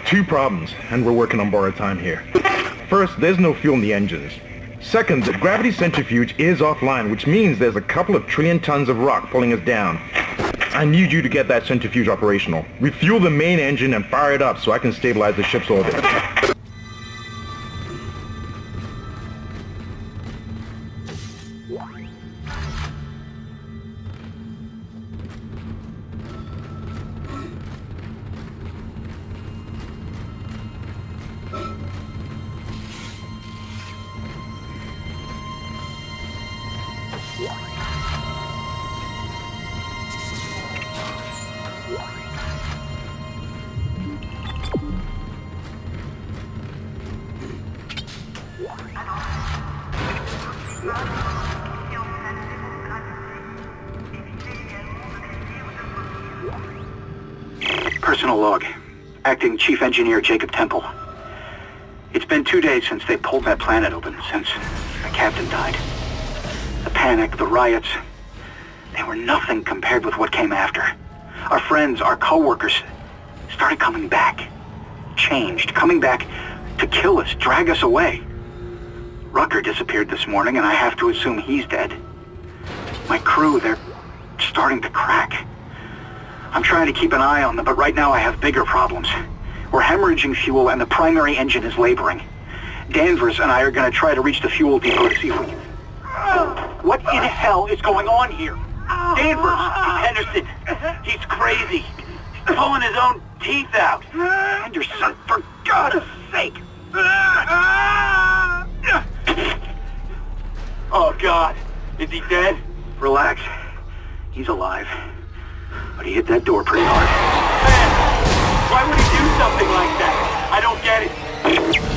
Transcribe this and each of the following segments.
Two problems, and we're working on borrowed time here. First, there's no fuel in the engines. Second, the gravity centrifuge is offline, which means there's a couple of trillion tons of rock pulling us down. I need you to get that centrifuge operational. Refuel the main engine and fire it up so I can stabilize the ship's orbit. Personal log. Acting Chief Engineer Jacob Temple. It's been 2 days since they pulled that planet open, since the captain died. The panic, the riots, they were nothing compared with what came after. Our friends, our co-workers, started coming back. Changed, coming back to kill us, drag us away. Rucker disappeared this morning, and I have to assume he's dead. My crew, they're starting to crack. I'm trying to keep an eye on them, but right now I have bigger problems. We're hemorrhaging fuel, and the primary engine is laboring. Danvers and I are going to try to reach the fuel depot to see if we can... What in hell is going on here? Danvers! Henderson! He's crazy! He's pulling his own teeth out! Henderson, for God's sake! Oh, God! Is he dead? Relax. He's alive. But he hit that door pretty hard. Man! Why would he do something like that? I don't get it.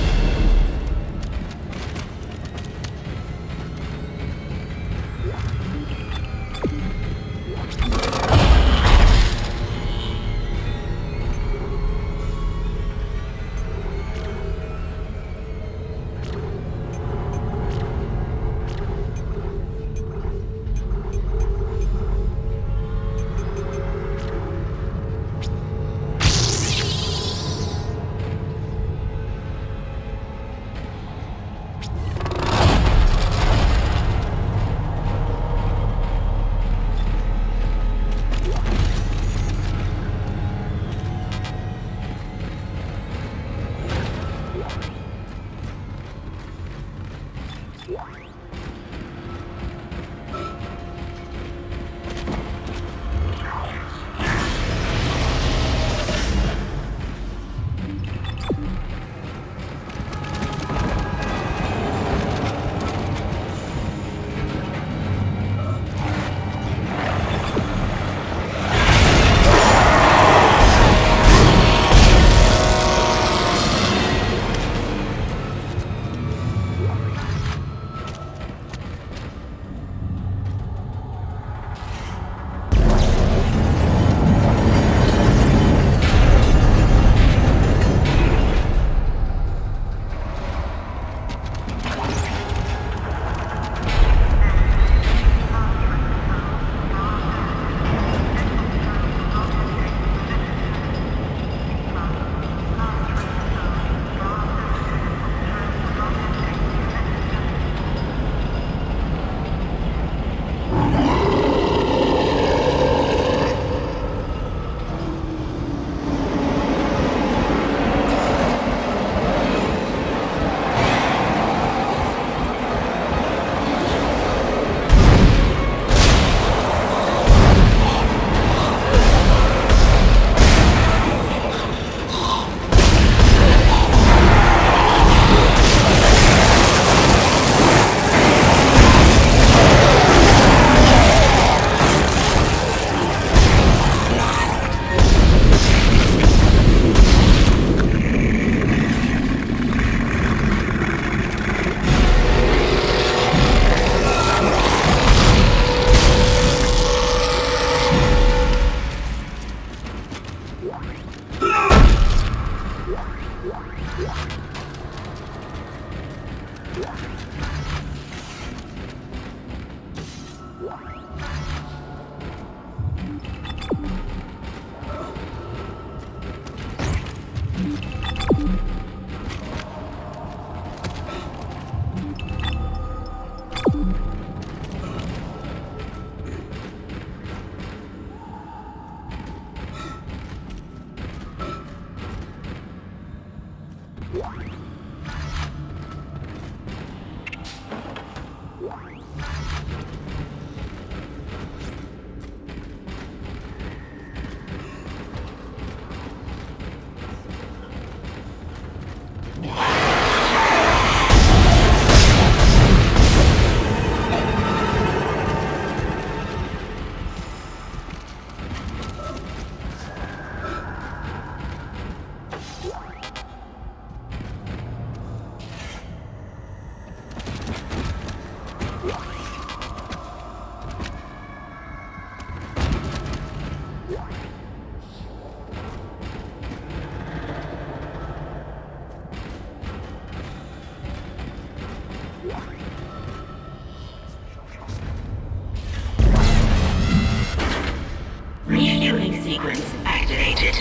Refueling sequence activated.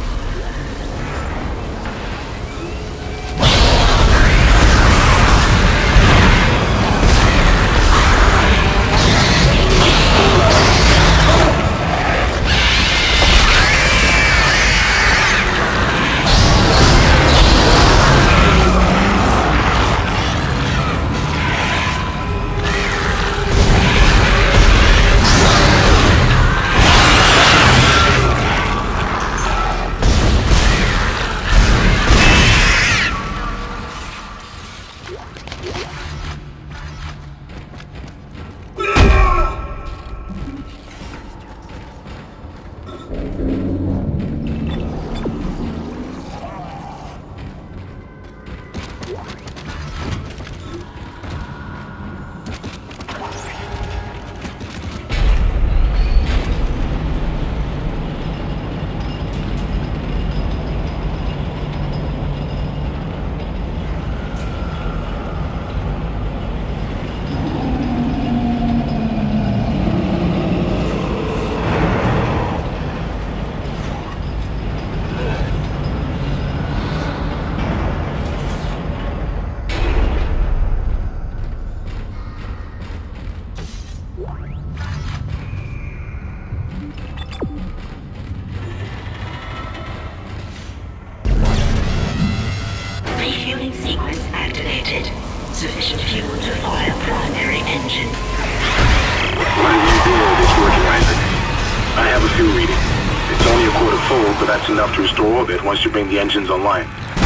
Refueling sequence activated. Sufficient fuel to fire primary engine. What do you do with this working, Isaac? I have a fuel reading. It's only a quarter full, but that's enough to restore orbit once you bring the engines online.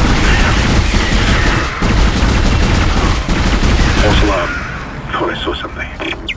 False alarm. Thought I saw something.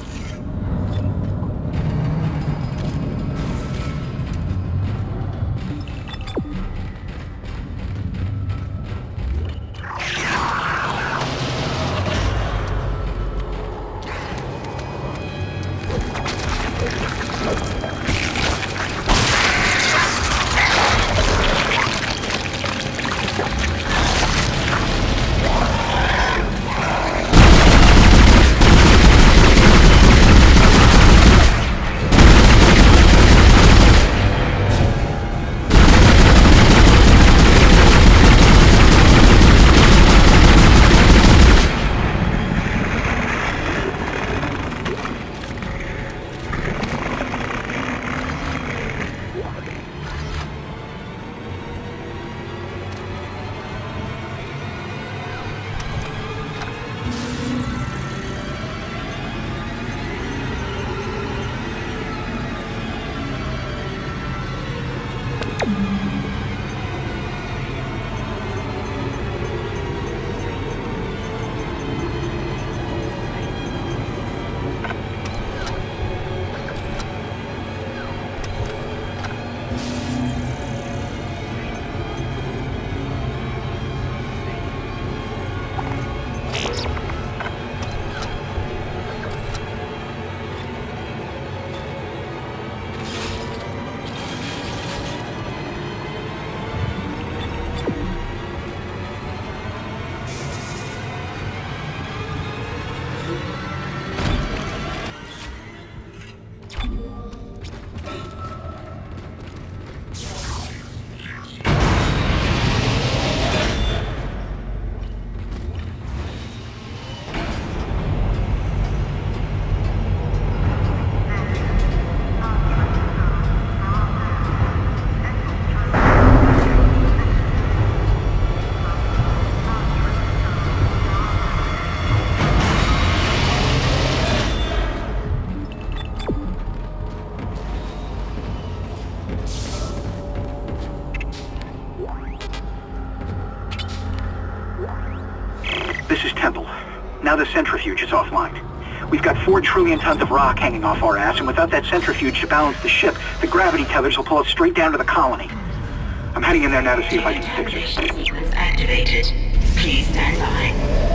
This is Temple. Now the centrifuge is offline. We've got 4 trillion tons of rock hanging off our ass, and without that centrifuge to balance the ship, the gravity tethers will pull us straight down to the colony. I'm heading in there now to see if I can fix it. Sequence activated. Please stand by.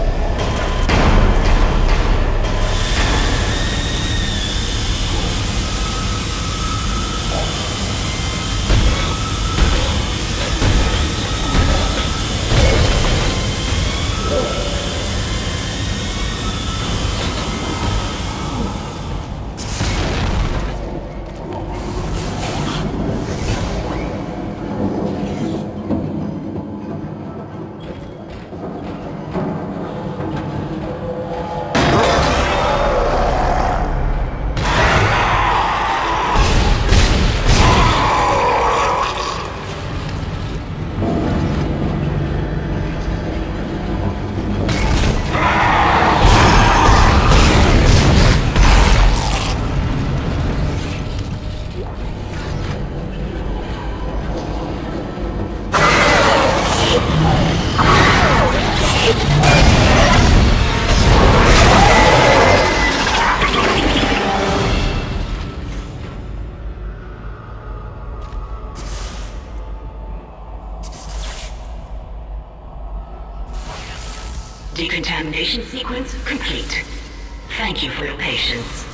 Decontamination sequence complete. Thank you for your patience.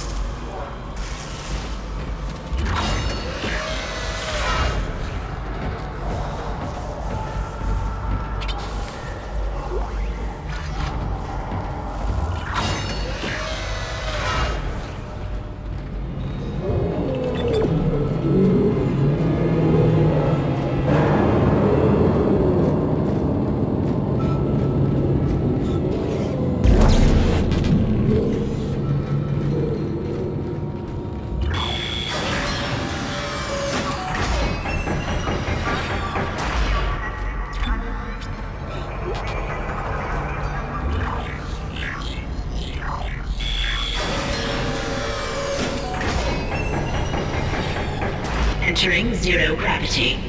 Entering zero gravity.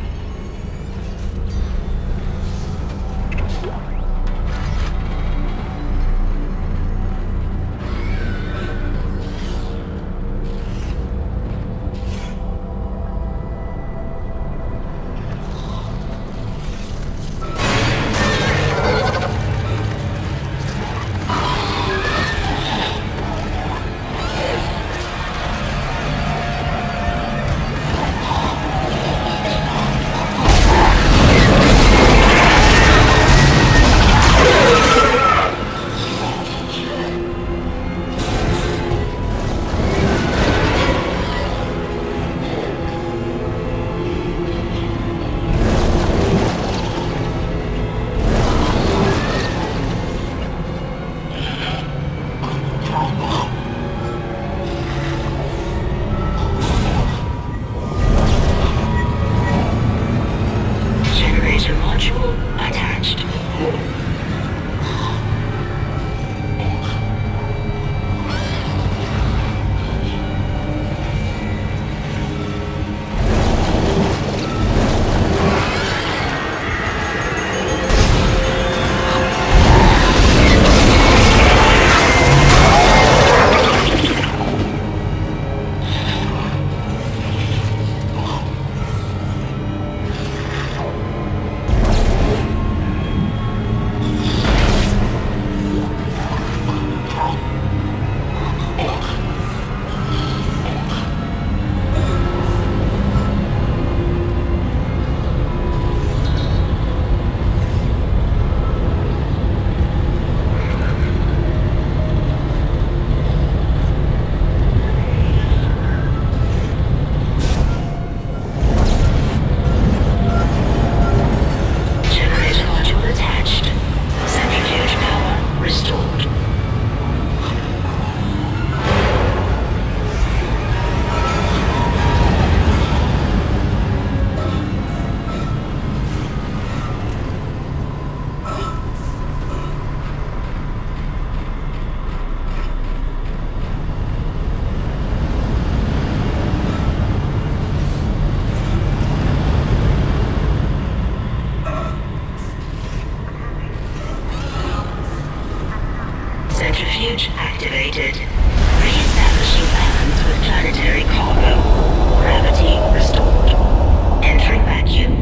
Centrifuge activated. Re-establishing balance with planetary cargo. Gravity restored. Entering vacuum.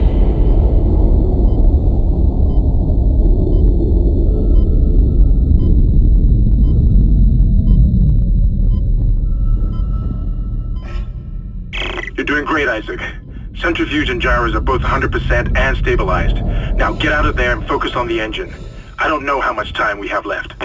You're doing great, Isaac. Centrifuge and gyros are both 100% and stabilized. Now get out of there and focus on the engine. I don't know how much time we have left.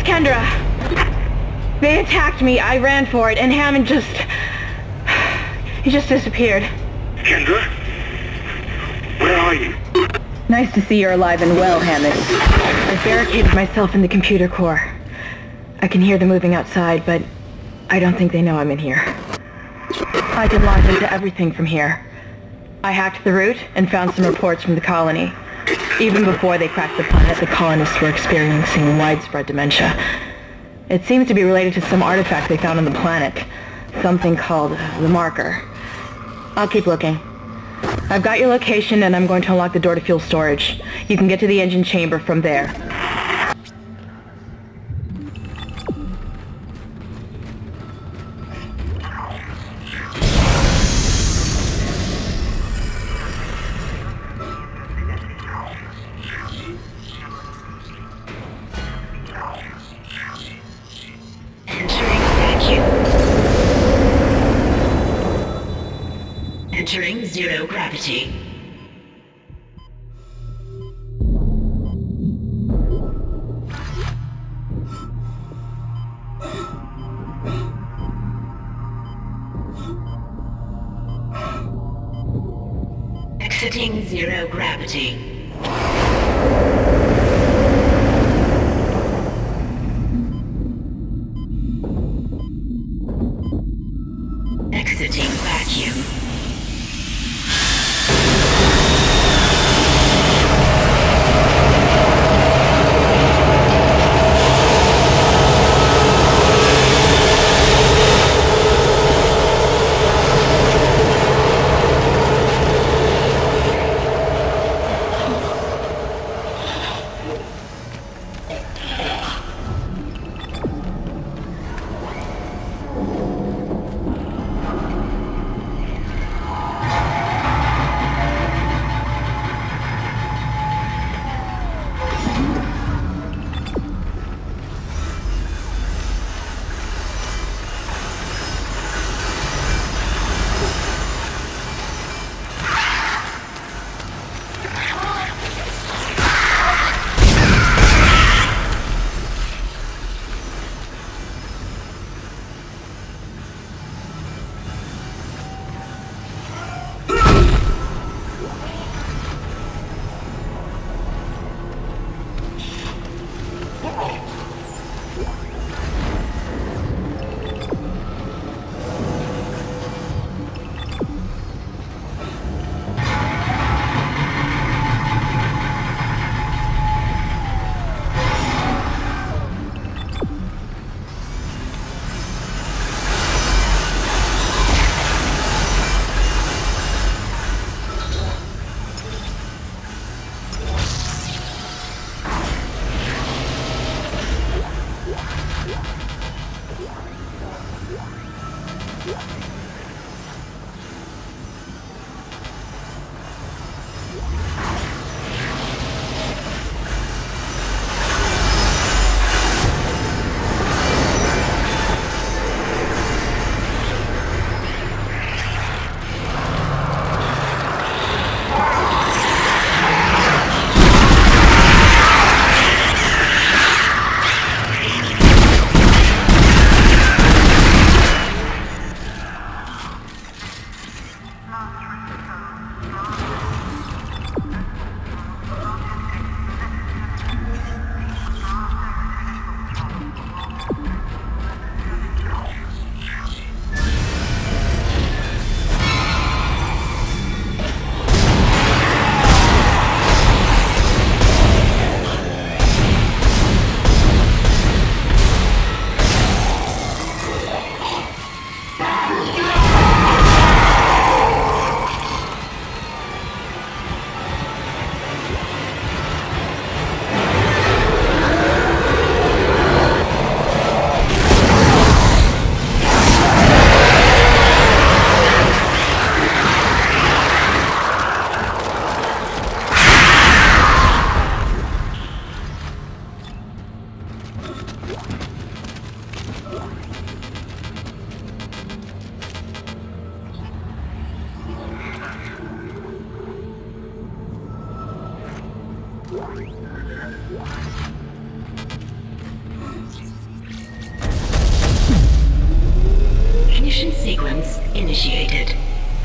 Kendra. They attacked me, I ran for it, and Hammond just... he just disappeared. Kendra? Where are you? Nice to see you're alive and well, Hammond. I've barricaded myself in the computer core. I can hear them moving outside, but I don't think they know I'm in here. I can launch into everything from here. I hacked the route and found some reports from the colony. Even before they cracked the planet, the colonists were experiencing widespread dementia. It seems to be related to some artifact they found on the planet. Something called the Marker. I'll keep looking. I've got your location and I'm going to unlock the door to fuel storage. You can get to the engine chamber from there. Entering zero gravity. Exiting zero gravity. Exiting vacuum.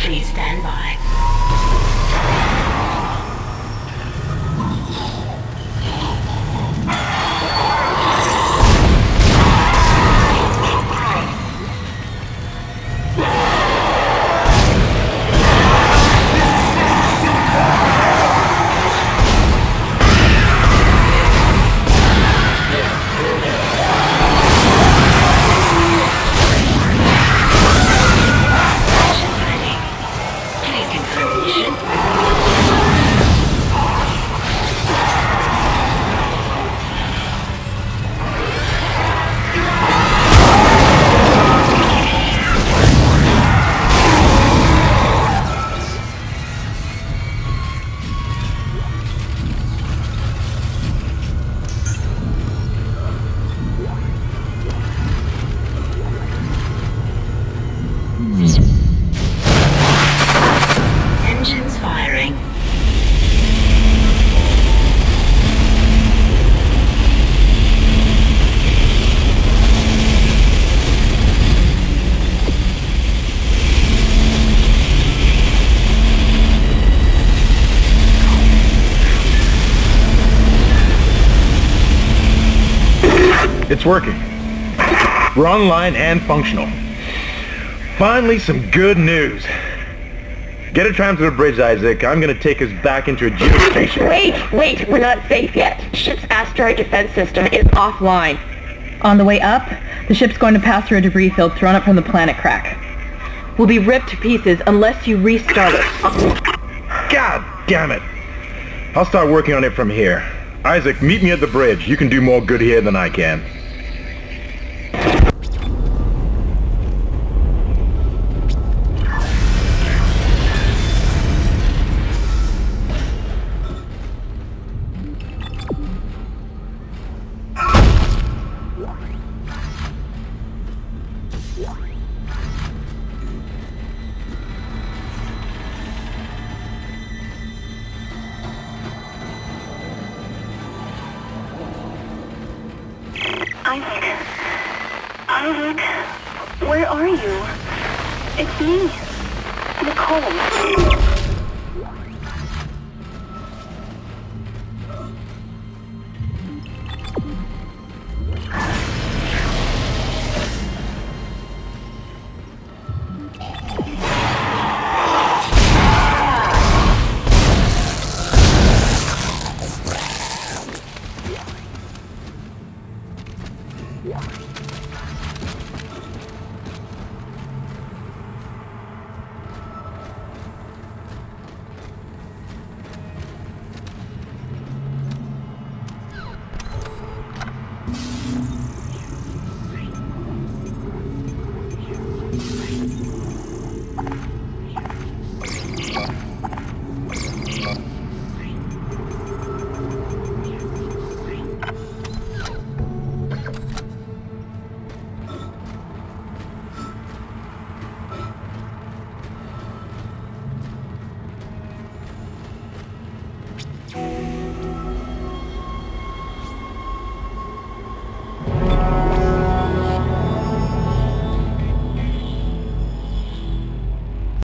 Please stand by. Engines firing. It's working. We're online and functional. Finally, some good news. Get a tram to the bridge, Isaac. I'm gonna take us back into a geostation. Wait, we're not safe yet. Ship's asteroid defense system is offline. On the way up, the ship's going to pass through a debris field thrown up from the planet crack. We'll be ripped to pieces unless you restart it. God damn it. I'll start working on it from here. Isaac, meet me at the bridge. You can do more good here than I can. Isaac, where are you? It's me, Nicole.